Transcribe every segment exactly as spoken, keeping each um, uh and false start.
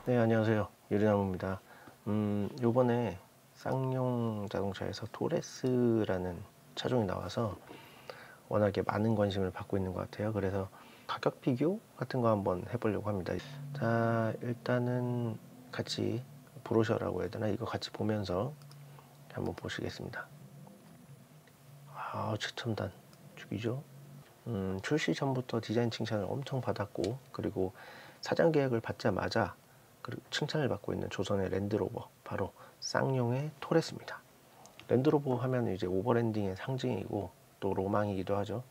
네, 안녕하세요. 유리나무입니다. 음, 요번에 쌍용 자동차에서 토레스라는 차종이 나와서 워낙에 많은 관심을 받고 있는 것 같아요. 그래서 가격 비교 같은 거 한번 해보려고 합니다. 자, 일단은 같이 브로셔라고 해야 되나? 이거 같이 보면서 한번 보시겠습니다. 아, 최첨단 죽이죠? 음, 출시 전부터 디자인 칭찬을 엄청 받았고, 그리고 사전 계약을 받자마자 그리고 칭찬을 받고 있는 조선의 랜드로버, 바로 쌍용의 토레스입니다. 랜드로버 하면 이제 오버랜딩의 상징이고 또 로망이기도 하죠.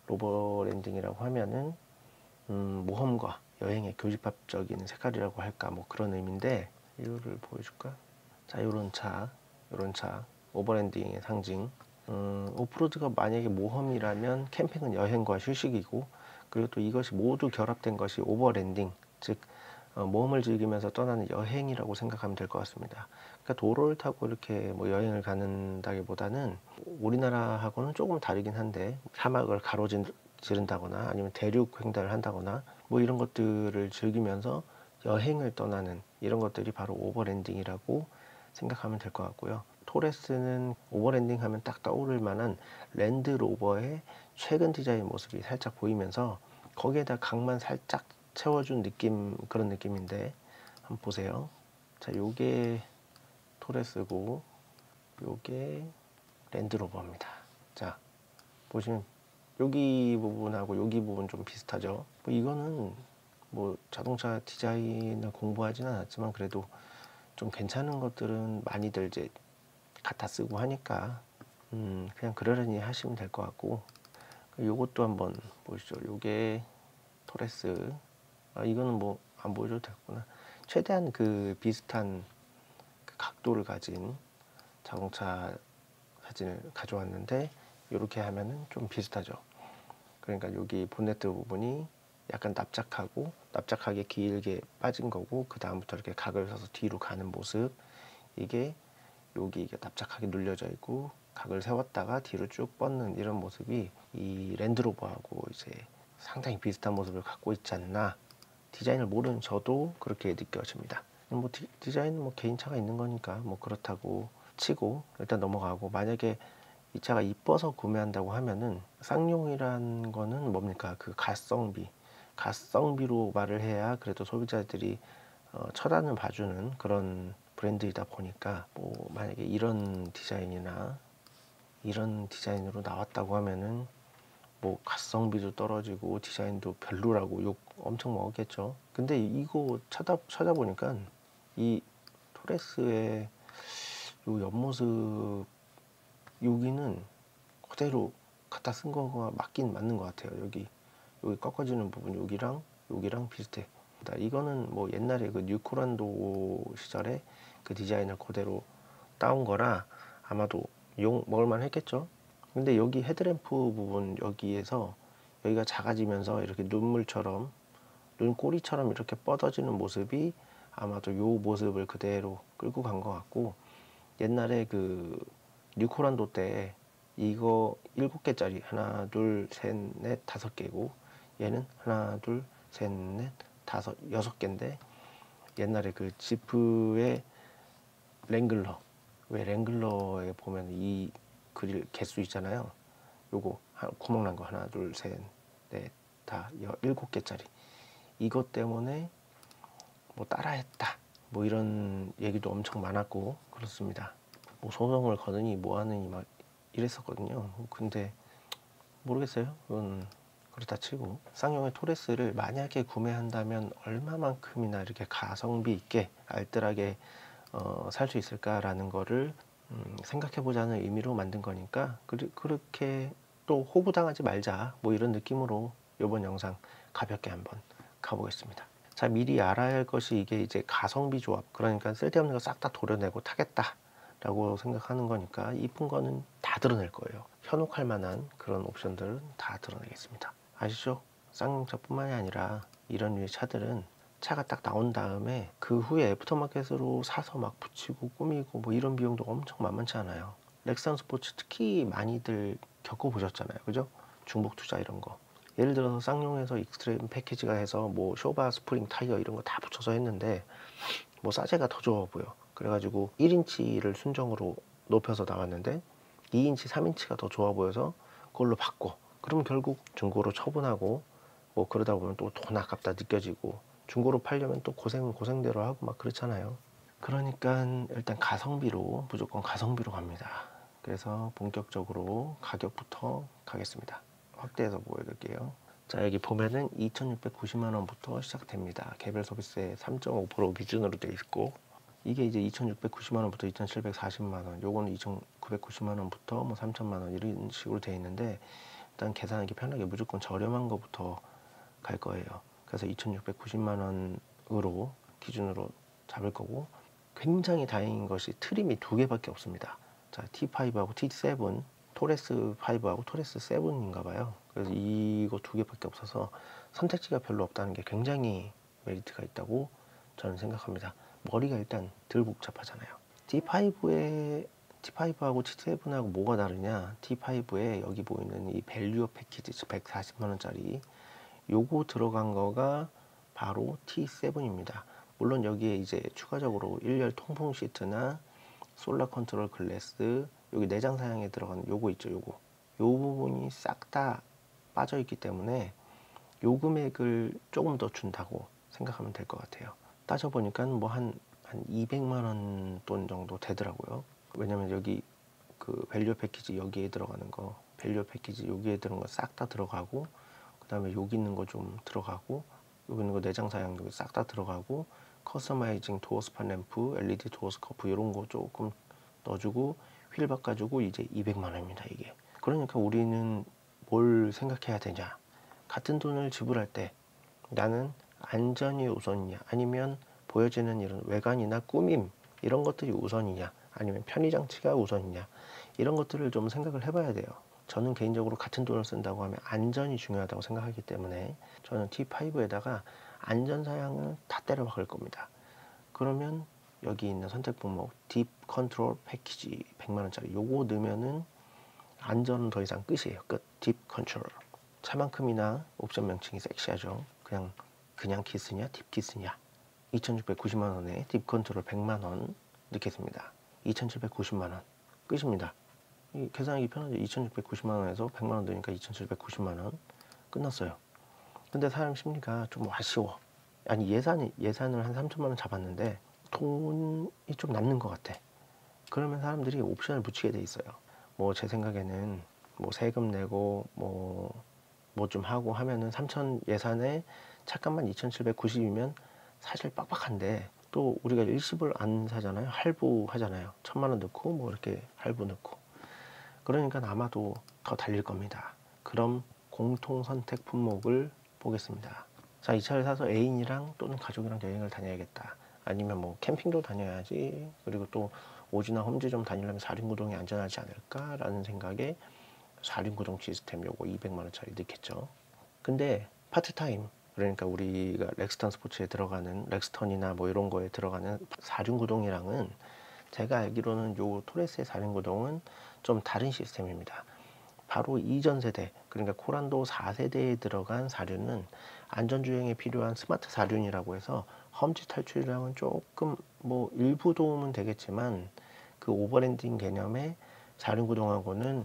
오버랜딩이라고 하면은 음, 모험과 여행의 교집합적인 색깔이라고 할까, 뭐 그런 의미인데, 이거를 보여줄까? 자, 요런 차, 요런 차, 오버랜딩의 상징. 음, 오프로드가 만약에 모험이라면 캠핑은 여행과 휴식이고, 그리고 또 이것이 모두 결합된 것이 오버랜딩, 즉 어, 모험을 즐기면서 떠나는 여행이라고 생각하면 될 것 같습니다. 그러니까 도로를 타고 이렇게 뭐 여행을 가는다기보다는 우리나라하고는 조금 다르긴 한데, 사막을 가로지른다거나 아니면 대륙 횡단을 한다거나 뭐 이런 것들을 즐기면서 여행을 떠나는 이런 것들이 바로 오버랜딩이라고 생각하면 될 것 같고요. 토레스는 오버랜딩 하면 딱 떠오를 만한 랜드로버의 최근 디자인 모습이 살짝 보이면서 거기에다 각만 살짝 채워준 느낌, 그런 느낌인데 한번 보세요. 자, 요게 토레스고 요게 랜드로버입니다. 자, 보시면 여기 부분하고 여기 부분 좀 비슷하죠. 뭐 이거는 뭐 자동차 디자인을 공부하지는 않았지만 그래도 좀 괜찮은 것들은 많이들 이제 갖다 쓰고 하니까 음 그냥 그러려니 하시면 될 것 같고, 요것도 한번 보시죠. 요게 토레스. 아, 이거는 뭐 안 보여줘도 되겠구나. 최대한 그 비슷한 그 각도를 가진 자동차 사진을 가져왔는데, 이렇게 하면은 좀 비슷하죠. 그러니까 여기 본네트 부분이 약간 납작하고 납작하게 길게 빠진 거고, 그 다음부터 이렇게 각을 서서 뒤로 가는 모습. 이게 여기 이게 납작하게 눌려져 있고 각을 세웠다가 뒤로 쭉 뻗는 이런 모습이 이 랜드로버하고 이제 상당히 비슷한 모습을 갖고 있지 않나. 디자인을 모르는 저도 그렇게 느껴집니다. 뭐 디, 디자인은 뭐 개인차가 있는 거니까 뭐 그렇다고 치고 일단 넘어가고, 만약에 이 차가 이뻐서 구매한다고 하면은 쌍용이란 거는 뭡니까? 그 가성비, 가성비로 말을 해야 그래도 소비자들이 어, 쳐다는 봐주는 그런 브랜드이다 보니까, 뭐 만약에 이런 디자인이나 이런 디자인으로 나왔다고 하면은 뭐 가성비도 떨어지고 디자인도 별로라고 욕 엄청 먹었겠죠. 근데 이거 찾아 찾아보니까 이 토레스의 요 옆모습, 여기는 그대로 갖다 쓴 거가 맞긴 맞는 것 같아요. 여기 여기 꺾어지는 부분 여기랑 여기랑 비슷해. 이거는 뭐 옛날에 그 뉴코란도 시절에 그 디자인을 그대로 따온 거라 아마도 용 먹을만 했겠죠. 근데 여기 헤드램프 부분 여기에서 여기가 작아지면서 이렇게 눈물처럼, 눈꼬리처럼 이렇게 뻗어지는 모습이 아마도 요 모습을 그대로 끌고 간 것 같고, 옛날에 그 뉴코란도 때 이거 일곱 개짜리 하나 둘 셋 넷 다섯 개고, 얘는 하나 둘 셋 넷 다섯 여섯 개인데, 옛날에 그 지프의 랭글러, 왜 랭글러에 보면 이 그릴 개수 있잖아요. 요거 구멍 난 거 하나 둘 셋 넷 다 일곱 개짜리, 이것 때문에 뭐 따라했다 뭐 이런 얘기도 엄청 많았고 그렇습니다. 뭐 소송을 거느니 뭐하느니 막 이랬었거든요. 근데 모르겠어요. 그건 그렇다 치고, 쌍용의 토레스를 만약에 구매한다면 얼마만큼이나 이렇게 가성비 있게 알뜰하게 어, 살 수 있을까라는 거를 음, 생각해 보자는 의미로 만든 거니까, 그, 그렇게 또 호구당하지 말자 뭐 이런 느낌으로 이번 영상 가볍게 한번 가보겠습니다. 자, 미리 알아야 할 것이 이게 이제 가성비 조합, 그러니까 쓸데없는 거 싹 다 도려내고 타겠다 라고 생각하는 거니까 이쁜 거는 다 드러낼 거예요. 현혹할 만한 그런 옵션들은 다 드러내겠습니다. 아시죠? 쌍용차뿐만이 아니라 이런 류의 차들은 차가 딱 나온 다음에 그 후에 애프터마켓으로 사서 막 붙이고 꾸미고 뭐 이런 비용도 엄청 만만치 않아요. 렉산 스포츠 특히 많이들 겪어보셨잖아요. 그죠? 중복 투자 이런 거. 예를 들어서 쌍용에서 익스트림 패키지가 해서 뭐 쇼바 스프링 타이어 이런 거 다 붙여서 했는데 뭐 싸제가 더 좋아 보여. 그래가지고 일 인치를 순정으로 높여서 나왔는데 이 인치, 삼 인치가 더 좋아 보여서 그걸로 바꿔. 그럼 결국 중고로 처분하고 뭐 그러다 보면 또 돈 아깝다 느껴지고 중고로 팔려면 또 고생은 고생대로 하고 막 그렇잖아요. 그러니까 일단 가성비로 무조건 가성비로 갑니다. 그래서 본격적으로 가격부터 가겠습니다. 확대해서 보여드릴게요. 자, 여기 보면은 이천육백구십만 원부터 시작됩니다. 개별 소비세 삼 점 오 퍼센트 기준으로 되어 있고, 이게 이제 이천육백구십만 원부터 이천칠백사십만 원, 요거는 이천구백구십만 원부터 뭐 삼천만 원 이런 식으로 되어 있는데, 일단 계산하기 편하게 무조건 저렴한 거부터 갈 거예요. 그래서 이천육백구십만 원으로 기준으로 잡을 거고, 굉장히 다행인 것이 트림이 두 개밖에 없습니다. 자, 티 파이브하고 티 세븐, 토레스 파이브하고 토레스 세븐인가 봐요. 그래서 이거 두 개밖에 없어서 선택지가 별로 없다는 게 굉장히 메리트가 있다고 저는 생각합니다. 머리가 일단 덜 복잡하잖아요. 티 파이브에 티 파이브하고 티 세븐하고 뭐가 다르냐? 티 파이브에 여기 보이는 이 밸류어 패키지 백사십만 원짜리 요거 들어간 거가 바로 티 세븐입니다. 물론 여기에 이제 추가적으로 일열 통풍 시트나 솔라 컨트롤 글래스, 여기 내장 사양에 들어가는 요거 있죠, 요거. 요 부분이 싹 다 빠져 있기 때문에 요 금액을 조금 더 준다고 생각하면 될 것 같아요. 따져보니까 뭐 한, 한 이백만 원 돈 정도 되더라고요. 왜냐면 여기 그 밸류 패키지 여기에 들어가는 거, 밸류 패키지 여기에 들어간 거 싹 다 들어가고, 그 다음에 여기 있는 거 좀 들어가고, 여기 있는 거 내장 사양 여기 싹 다 들어가고, 커스터마이징 도어 스팟 램프, 엘이디 도어 스커프 이런 거 조금 넣어주고 휠 바꿔주고 이제 이백만 원입니다 이게. 그러니까 우리는 뭘 생각해야 되냐? 같은 돈을 지불할 때 나는 안전이 우선이냐, 아니면 보여지는 이런 외관이나 꾸밈 이런 것들이 우선이냐, 아니면 편의 장치가 우선이냐, 이런 것들을 좀 생각을 해봐야 돼요. 저는 개인적으로 같은 돈을 쓴다고 하면 안전이 중요하다고 생각하기 때문에 저는 티 파이브에다가 안전 사양을 다 때려 박을 겁니다. 그러면 여기 있는 선택 품목 딥 컨트롤 패키지 백만 원짜리 요거 넣으면은 안전은 더 이상 끝이에요. 끝. 딥 컨트롤. 차만큼이나 옵션 명칭이 섹시하죠. 그냥 그냥 키스냐 딥 키스냐. 이천육백구십만 원에 딥 컨트롤 백만 원 넣겠습니다. 이천칠백구십만 원 끝입니다. 이 계산하기 편하죠. 이천육백구십만 원에서 백만 원 넣으니까 이천칠백구십만 원 끝났어요. 근데 사람 심리가 좀 아쉬워. 아니 예산이 예산을 한 삼천만 원 잡았는데 돈이 좀 남는 것 같아. 그러면 사람들이 옵션을 붙이게 돼 있어요. 뭐 제 생각에는 뭐 세금 내고 뭐 뭐 좀 하고 하면은 삼천 예산에 차값만 이천칠백구십이면 사실 빡빡한데, 또 우리가 일시불 안 사잖아요. 할부 하잖아요. 천만 원 넣고 뭐 이렇게 할부 넣고. 그러니까 아마도 더 달릴 겁니다. 그럼 공통 선택 품목을 보겠습니다. 자, 이 차를 사서 애인이랑 또는 가족이랑 여행을 다녀야겠다. 아니면 뭐 캠핑도 다녀야지. 그리고 또 오지나 험지 좀 다니려면 사륜구동이 안전하지 않을까라는 생각에 사륜구동 시스템 요거 이백만 원짜리 넣겠죠. 근데 파트타임, 그러니까 우리가 렉스턴 스포츠에 들어가는 렉스턴이나 뭐 이런 거에 들어가는 사륜구동이랑은 제가 알기로는 요 토레스의 사륜구동은 좀 다른 시스템입니다. 바로 이전 세대, 그러니까 코란도 사 세대에 들어간 사륜은 안전주행에 필요한 스마트 사륜이라고 해서 험지 탈출이랑은 조금 뭐 일부 도움은 되겠지만 그 오버랜딩 개념의 사륜구동하고는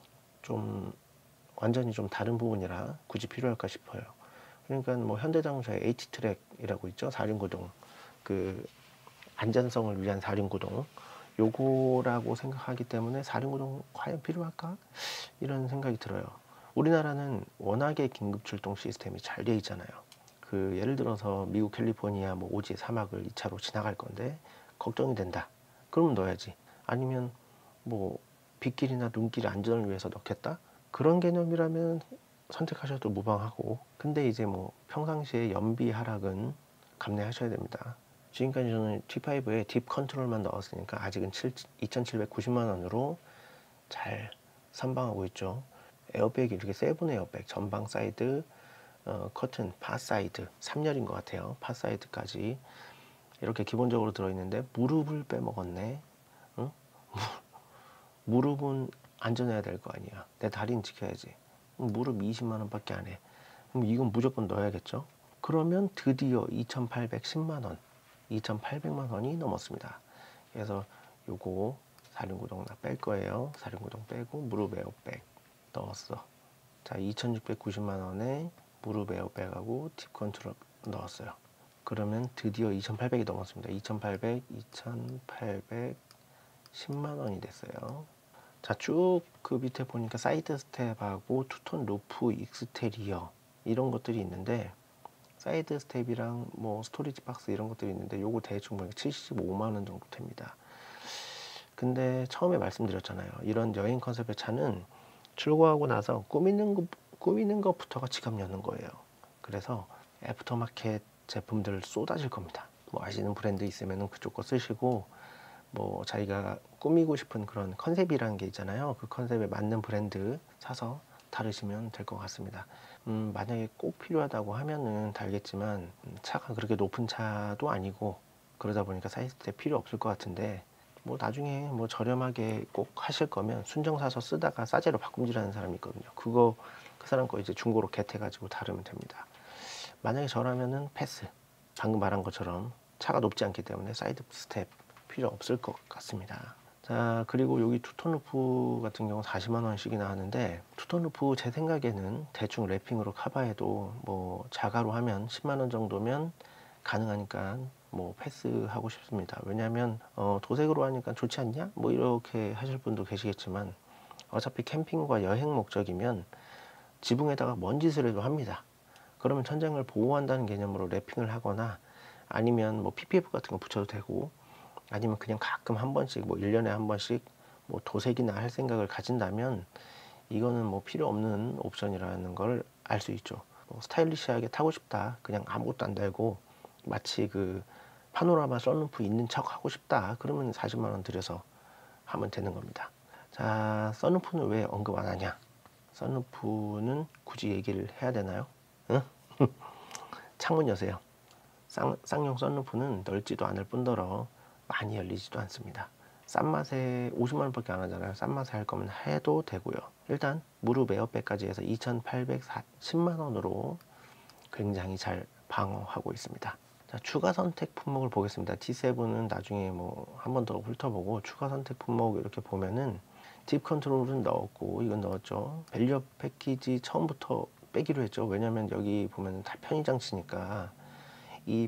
좀 완전히 좀 다른 부분이라 굳이 필요할까 싶어요. 그러니까 뭐 현대자동차의 H트랙이라고 있죠. 사륜구동. 그 안전성을 위한 사륜구동. 요거라고 생각하기 때문에 사륜구동 과연 필요할까? 이런 생각이 들어요. 우리나라는 워낙에 긴급출동 시스템이 잘 돼 있잖아요. 그 예를 들어서 미국 캘리포니아 뭐 오지 사막을 이 차로 지나갈 건데 걱정이 된다. 그러면 넣어야지. 아니면 뭐 빗길이나 눈길 안전을 위해서 넣겠다. 그런 개념이라면 선택하셔도 무방하고, 근데 이제 뭐 평상시에 연비 하락은 감내하셔야 됩니다. 지금까지 저는 티 파이브에 딥 컨트롤만 넣었으니까 아직은 이천칠백구십만 원으로 잘 선방하고 있죠. 에어백이 이렇게 세븐 에어백, 전방 사이드, 어, 커튼, 파 사이드, 삼 열인 것 같아요. 파 사이드까지 이렇게 기본적으로 들어있는데 무릎을 빼먹었네. 응? 무릎은 안전해야 될 거 아니야. 내 다리는 지켜야지. 무릎 이십만 원밖에 안 해. 그럼 이건 무조건 넣어야겠죠. 그러면 드디어 이천팔백십만 원, 이천팔백만 원이 넘었습니다. 그래서 요거 사륜구동 다 뺄 거예요. 사륜구동 빼고 무릎 에어백 넣었어. 자, 이천육백구십만 원에 무릎 에어백하고 팁 컨트롤 넣었어요. 그러면 드디어 이천팔백이 넘었습니다. 이천팔백, 이천팔백십만 원이 됐어요. 자, 쭉 그 밑에 보니까 사이드 스텝하고 투톤 루프 익스테리어 이런 것들이 있는데, 사이드 스텝이랑 뭐 스토리지 박스 이런 것들이 있는데 요거 대충 보니까 칠십오만 원 정도 됩니다. 근데 처음에 말씀드렸잖아요. 이런 여행 컨셉의 차는 출고하고 나서 꾸미는 것, 꾸미는 것부터가 지갑 여는 거예요. 그래서 애프터마켓 제품들 쏟아질 겁니다. 뭐 아시는 브랜드 있으면 그쪽 거 쓰시고, 뭐 자기가 꾸미고 싶은 그런 컨셉이라는 게 있잖아요. 그 컨셉에 맞는 브랜드 사서 다루시면 될 것 같습니다. 음, 만약에 꼭 필요하다고 하면은 달겠지만 차가 그렇게 높은 차도 아니고 그러다 보니까 사이즈 때 필요 없을 것 같은데, 뭐 나중에 뭐 저렴하게 꼭 하실 거면 순정 사서 쓰다가 싸제로 바꿈질하는 사람이 있거든요. 그거 그 사람 거 이제 중고로 겟해가지고 다루면 됩니다. 만약에 저라면은 패스. 방금 말한 것처럼 차가 높지 않기 때문에 사이드 스텝 필요 없을 것 같습니다. 자, 그리고 여기 투톤 루프 같은 경우 사십만 원씩이나 하는데, 투톤 루프 제 생각에는 대충 랩핑으로 커버해도 뭐 자가로 하면 십만 원 정도면 가능하니까 뭐 패스하고 싶습니다. 왜냐하면 어, 도색으로 하니까 좋지 않냐? 뭐 이렇게 하실 분도 계시겠지만, 어차피 캠핑과 여행 목적이면 지붕에다가 먼 짓을 해도 합니다. 그러면 천장을 보호한다는 개념으로 랩핑을 하거나, 아니면 뭐 피피에프 같은 거 붙여도 되고, 아니면 그냥 가끔 한 번씩 뭐 일 년에 한 번씩 뭐 도색이나 할 생각을 가진다면 이거는 뭐 필요 없는 옵션이라는 걸 알 수 있죠. 뭐 스타일리시하게 타고 싶다, 그냥 아무것도 안 달고 마치 그 파노라마 썬루프 있는 척 하고 싶다, 그러면 사십만 원 들여서 하면 되는 겁니다. 자, 썬루프는 왜 언급 안 하냐? 썬루프는 굳이 얘기를 해야 되나요? 응? 창문 여세요. 쌍, 쌍용 썬루프는 넓지도 않을 뿐더러 많이 열리지도 않습니다. 싼 맛에 오십만 원밖에 안 하잖아요. 싼 맛에 할 거면 해도 되고요. 일단 무릎 에어백까지 해서 이천팔백십만 원으로 굉장히 잘 방어하고 있습니다. 자, 추가 선택 품목을 보겠습니다. 티 세븐은 나중에 뭐 한 번 더 훑어보고, 추가 선택 품목 이렇게 보면은 딥 컨트롤은 넣었고, 이건 넣었죠. 밸류업 패키지 처음부터 빼기로 했죠. 왜냐면 여기 보면 다 편의장치니까 이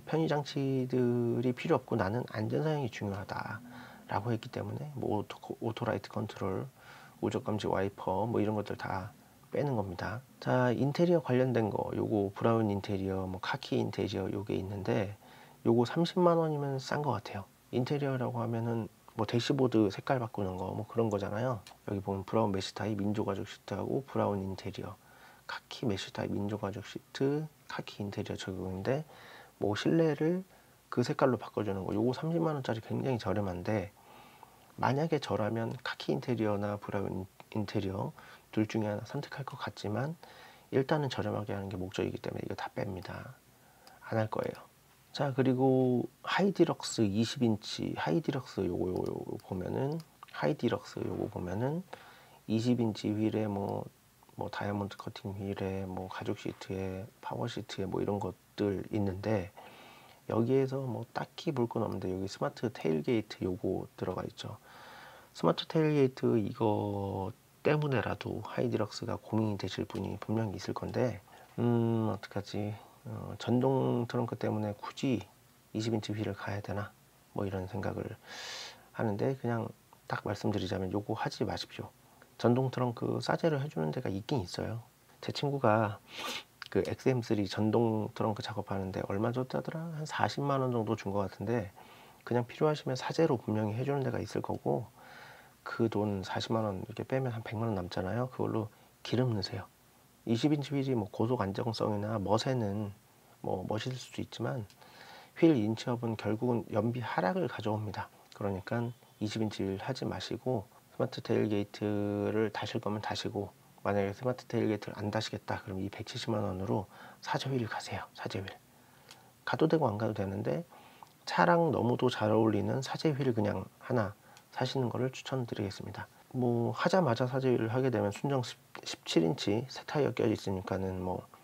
편의장치들이 필요 없고 나는 안전사양이 중요하다 라고 했기 때문에 뭐 오토, 오토라이트 컨트롤, 우적감지 와이퍼 뭐 이런 것들 다 빼는 겁니다. 자, 인테리어 관련된 거 요거 브라운 인테리어, 뭐 카키 인테리어 요게 있는데, 요거 삼십만 원이면 싼 것 같아요. 인테리어라고 하면은 뭐 대시보드 색깔 바꾸는 거 뭐 그런 거잖아요. 여기 보면 브라운 메쉬 타입 민조가죽 시트하고 브라운 인테리어, 카키 메쉬 타입 민조가죽 시트, 카키 인테리어 적용인데, 뭐 실내를 그 색깔로 바꿔주는 거 요거 삼십만 원짜리 굉장히 저렴한데, 만약에 저라면 카키 인테리어나 브라운 인테리어 둘 중에 하나 선택할 것 같지만 일단은 저렴하게 하는 게 목적이기 때문에 이거 다 뺍니다. 안 할 거예요. 자, 그리고 하이디럭스 이십 인치 하이디럭스 요거 요거, 요거 보면은 하이디럭스 요거 보면은 이십 인치 휠에 뭐, 뭐 다이아몬드 커팅 휠에 뭐 가죽 시트에 파워 시트에 뭐 이런 것들 있는데, 여기에서 뭐 딱히 볼 건 없는데 여기 스마트 테일게이트 요거 들어가 있죠. 스마트 테일게이트 이거 때문에라도 하이디럭스가 고민이 되실 분이 분명히 있을 건데, 음 어떡하지, 어, 전동 트렁크 때문에 굳이 이십 인치 휠을 가야 되나 뭐 이런 생각을 하는데, 그냥 딱 말씀드리자면 요거 하지 마십시오. 전동 트렁크 싸제를 해주는 데가 있긴 있어요. 제 친구가 그 엑스엠 쓰리 전동 트렁크 작업하는데 얼마 줬다더라? 한 사십만 원 정도 준 것 같은데, 그냥 필요하시면 사제로 분명히 해주는 데가 있을 거고, 그 돈 사십만 원 이렇게 빼면 한 백만 원 남잖아요. 그걸로 기름 넣으세요. 이십 인치 휠이 뭐 고속 안정성이나 멋에는 뭐 멋있을 수도 있지만 휠 인치업은 결국은 연비 하락을 가져옵니다. 그러니까 이십 인치 휠 하지 마시고 스마트 테일게이트를 다실 거면 다시고, 만약에 스마트 테일게이트를 안 다시겠다 그럼 이 백칠십만 원으로 사제 휠 가세요. 사제 휠 가도 되고 안 가도 되는데, 차랑 너무도 잘 어울리는 사제 휠 그냥 하나 사시는 거를 추천드리겠습니다. 뭐 하자마자 사제 휠을 하게 되면 순정 십칠 인치 새 타이어 껴져 있으니까는 뭐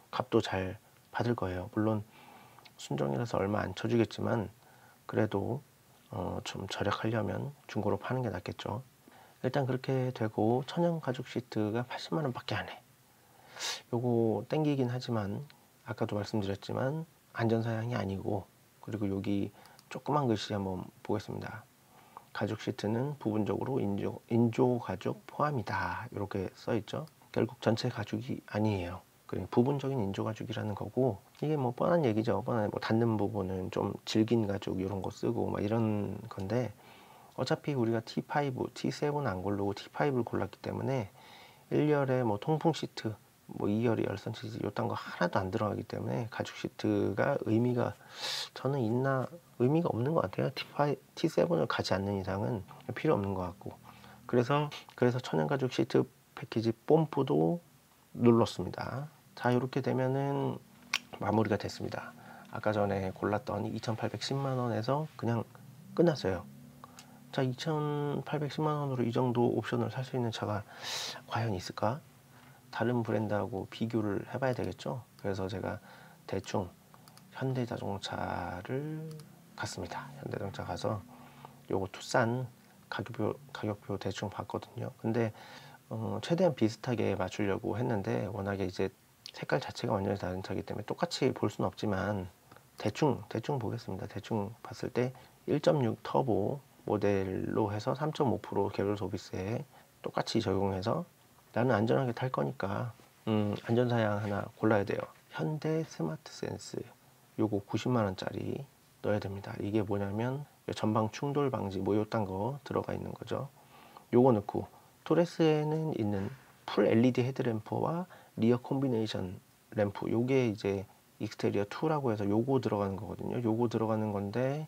값도 잘 받을 거예요. 물론 순정이라서 얼마 안 쳐주겠지만 그래도 어, 좀 절약하려면 중고로 파는 게 낫겠죠. 일단 그렇게 되고 천연 가죽 시트가 팔십만 원 밖에 안 해. 요거 땡기긴 하지만 아까도 말씀드렸지만 안전사양이 아니고, 그리고 여기 조그만 글씨 한번 보겠습니다. 가죽 시트는 부분적으로 인조, 인조 가죽 포함이다 이렇게 써있죠. 결국 전체 가죽이 아니에요. 그러니까 부분적인 인조 가죽이라는 거고, 이게 뭐 뻔한 얘기죠. 뻔한 뭐 닿는 부분은 좀 질긴 가죽 이런 거 쓰고 막 이런 건데, 어차피 우리가 티 파이브, 티 세븐 안 고르고 티 파이브를 골랐기 때문에 일 열에 뭐 통풍 시트, 뭐 이 열에 열선 시트 요딴 거 하나도 안 들어가기 때문에 가죽 시트가 의미가 저는 있나, 의미가 없는 것 같아요. 티 파이브, 티 세븐을 가지 않는 이상은 필요 없는 것 같고, 그래서 그래서 천연 가죽 시트 패키지 뽐뿌도 눌렀습니다. 자, 이렇게 되면은 마무리가 됐습니다. 아까 전에 골랐던 이천팔백십만 원에서 그냥 끝났어요. 자, 이천팔백십만 원으로 이 정도 옵션을 살 수 있는 차가 과연 있을까? 다른 브랜드하고 비교를 해봐야 되겠죠. 그래서 제가 대충 현대자동차를 갔습니다. 현대자동차 가서 요거 투싼 가격표, 가격표 대충 봤거든요. 근데 어, 최대한 비슷하게 맞추려고 했는데 워낙에 이제 색깔 자체가 완전히 다른 차이기 때문에 똑같이 볼 수는 없지만 대충 대충 보겠습니다. 대충 봤을 때 일 점 육 터보 모델로 해서 삼 점 오 퍼센트 개별 소비세 똑같이 적용해서 나는 안전하게 탈 거니까 음, 안전사양 하나 골라야 돼요. 현대 스마트 센스 요거 구십만 원짜리 넣어야 됩니다. 이게 뭐냐면 전방 충돌 방지 뭐 요딴 거 들어가 있는 거죠. 요거 넣고 토레스에는 있는 풀 엘이디 헤드램프와 리어 콤비네이션 램프, 요게 이제 익스테리어 이라고 해서 요거 들어가는 거거든요. 요거 들어가는 건데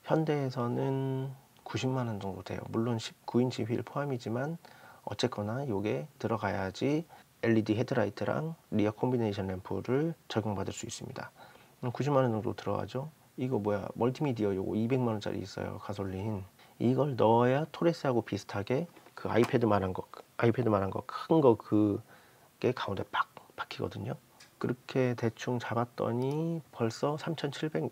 현대에서는 구십만 원 정도 돼요. 물론 십구 인치 휠 포함이지만 어쨌거나 요게 들어가야지 엘이디 헤드라이트랑 리어 콤비네이션 램프를 적용받을 수 있습니다. 구십만 원 정도 들어가죠. 이거 뭐야, 멀티미디어 요거 이백만 원짜리 있어요. 가솔린. 이걸 넣어야 토레스하고 비슷하게 그 아이패드만한 거, 아이패드만한 거 큰 거 그게 가운데 팍 박히거든요. 그렇게 대충 잡았더니 벌써 삼천칠백,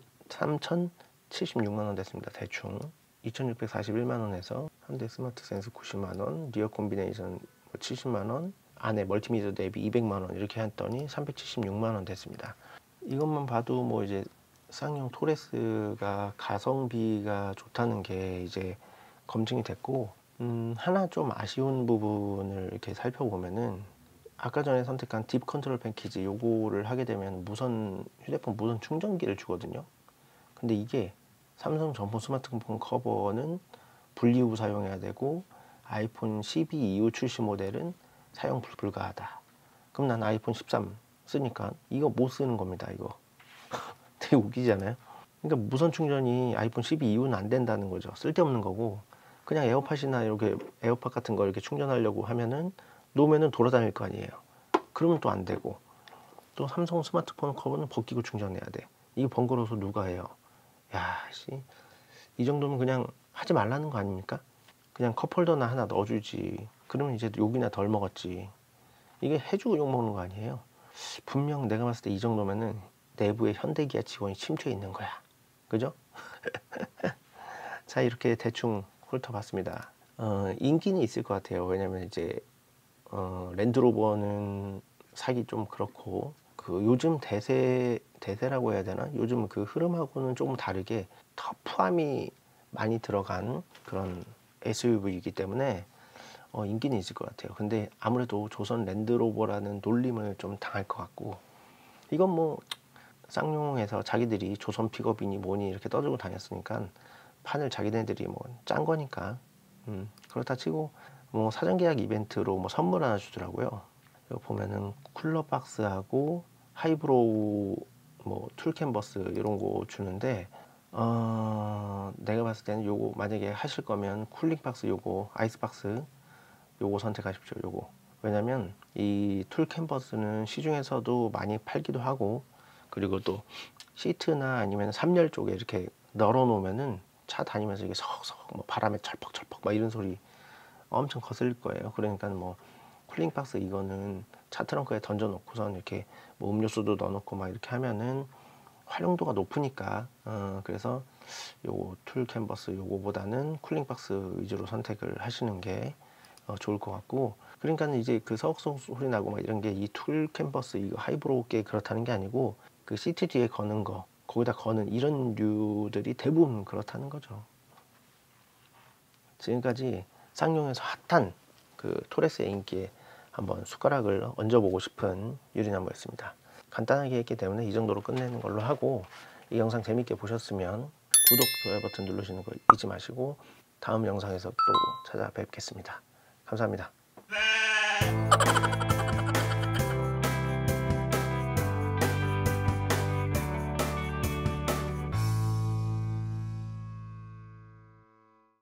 삼천칠십육만 원 됐습니다. 대충 이천육백사십일만 원에서 현대 스마트 센스 구십만 원, 리어 콤비네이션 칠십만 원, 안에 멀티미디어 대비 이백만 원 이렇게 했더니 삼백칠십육만 원 됐습니다. 이것만 봐도 뭐 이제 쌍용 토레스가 가성비가 좋다는 게 이제 검증이 됐고, 음, 하나 좀 아쉬운 부분을 이렇게 살펴보면은 아까 전에 선택한 딥 컨트롤 패키지 요거를 하게 되면 무선 휴대폰 무선 충전기를 주거든요. 근데 이게 삼성 전폰 스마트폰 커버는 분리후 사용해야 되고 아이폰 십이 이후 출시 모델은 사용 불가하다. 그럼 난 아이폰 십삼 쓰니까 이거 못 쓰는 겁니다. 이거 되게 웃기잖아요. 그러니까 무선 충전이 아이폰 십이 이후는 안 된다는 거죠. 쓸데없는 거고, 그냥 에어팟이나 이렇게 에어팟 같은 거 이렇게 충전하려고 하면은 놓으면은 돌아다닐 거 아니에요. 그러면 또 안 되고, 또 삼성 스마트폰 커버는 벗기고 충전해야 돼. 이게 번거로워서 누가 해요? 야, 씨, 이 정도면 그냥 하지 말라는 거 아닙니까? 그냥 컵홀더나 하나 넣어주지. 그러면 이제 욕이나 덜 먹었지. 이게 해주고 욕 먹는 거 아니에요? 분명 내가 봤을 때 이 정도면은 내부에 현대기아 직원이 침투해 있는 거야. 그죠? 자, 이렇게 대충 훑어봤습니다. 어, 인기는 있을 것 같아요. 왜냐면 이제 어, 랜드로버는 사기 좀 그렇고, 그 요즘 대세 대세라고 해야 되나? 요즘 그 흐름하고는 조금 다르게 터프함이 많이 들어간 그런 에스유브이이기 때문에 어, 인기는 있을 것 같아요. 근데 아무래도 조선 랜드로버라는 놀림을 좀 당할 것 같고, 이건 뭐 쌍용에서 자기들이 조선 픽업이니 뭐니 이렇게 떠들고 다녔으니까 판을 자기네들이 뭐 짠 거니까, 음, 그렇다 치고 뭐 사전 계약 이벤트로 뭐 선물 하나 주더라고요. 이거 보면은 쿨러 박스하고 하이브로우 뭐 툴 캔버스 이런 거 주는데, 어, 내가 봤을 때는 요거 만약에 하실 거면 쿨링 박스 요거 아이스 박스 요거 선택하십시오. 요거. 왜냐면 이 툴 캔버스는 시중에서도 많이 팔기도 하고, 그리고 또 시트나 아니면 삼 열 쪽에 이렇게 널어 놓으면은 차 다니면서 이게 서걱서걱 뭐 바람에 철퍽철퍽 막 이런 소리 엄청 거슬릴 거예요. 그러니까 뭐 쿨링 박스 이거는 차 트렁크에 던져 놓고선 이렇게 뭐 음료수도 넣어놓고 막 이렇게 하면은 활용도가 높으니까 어, 그래서 요 툴 캔버스 요거보다는 쿨링 박스 위주로 선택을 하시는 게 어, 좋을 것 같고, 그러니까는 이제 그 서걱서걱 소리 나고 막 이런 게 이 툴 캔버스 이거 하이브로우께 그렇다는 게 아니고 그 시트 뒤에 거는 거 거기다 거는 이런 류들이 대부분 그렇다는 거죠. 지금까지 쌍용에서 핫한 그 토레스의 인기에 한번 숟가락을 얹어보고 싶은 유리나무였습니다. 간단하게 했기 때문에 이 정도로 끝내는 걸로 하고, 이 영상 재밌게 보셨으면 구독, 좋아요 버튼 누르시는 거 잊지 마시고 다음 영상에서 또 찾아뵙겠습니다. 감사합니다.